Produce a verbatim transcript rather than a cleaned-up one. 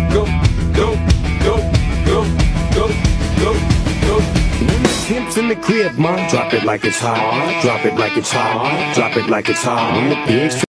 go, go, go, go, go, go, go. When the pimp's in the crib, ma, drop it like it's hot. Drop it like it's hot. Drop it like it's hot. When the pigs